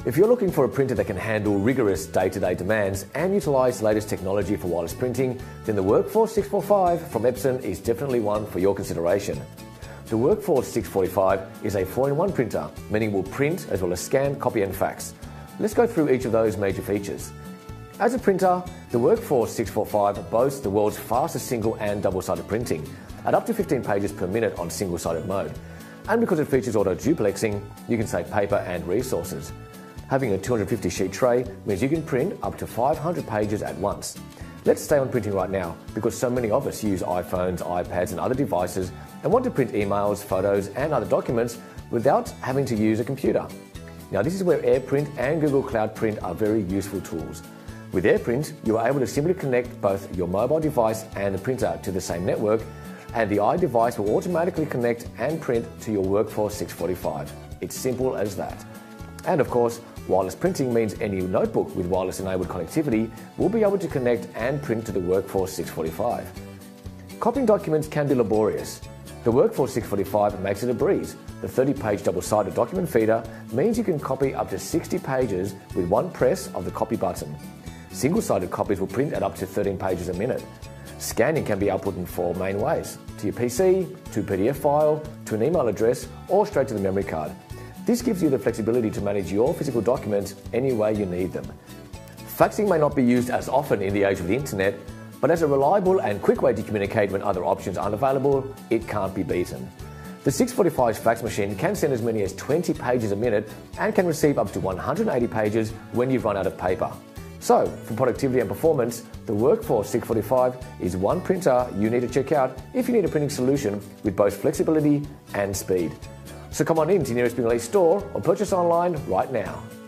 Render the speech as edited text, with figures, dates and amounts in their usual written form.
If you're looking for a printer that can handle rigorous day-to-day demands and utilise the latest technology for wireless printing, then the Workforce 645 from Epson is definitely one for your consideration. The Workforce 645 is a 4-in-1 printer, meaning it will print as well as scan, copy and fax. Let's go through each of those major features. As a printer, the Workforce 645 boasts the world's fastest single and double-sided printing, at up to 15 pages per minute on single-sided mode. And because it features auto-duplexing, you can save paper and resources. Having a 250 sheet tray means you can print up to 500 pages at once. Let's stay on printing right now, because so many of us use iPhones, iPads and other devices and want to print emails, photos and other documents without having to use a computer. Now this is where AirPrint and Google Cloud Print are very useful tools. With AirPrint, you are able to simply connect both your mobile device and the printer to the same network, and the iDevice will automatically connect and print to your Workforce 645. It's simple as that. And of course, wireless printing means any notebook with wireless-enabled connectivity will be able to connect and print to the Workforce 645. Copying documents can be laborious. The Workforce 645 makes it a breeze. The 30-page double-sided document feeder means you can copy up to 60 pages with one press of the copy button. Single-sided copies will print at up to 13 pages a minute. Scanning can be output in 4 main ways: to your PC, to a PDF file, to an email address, or straight to the memory card. This gives you the flexibility to manage your physical documents any way you need them. Faxing may not be used as often in the age of the internet, but as a reliable and quick way to communicate when other options aren't available, it can't be beaten. The 645's fax machine can send as many as 20 pages a minute and can receive up to 180 pages when you've run out of paper. So, for productivity and performance, the Workforce 645 is one printer you need to check out if you need a printing solution with both flexibility and speed. So come on in to your nearest Bing & Lee store or purchase online right now.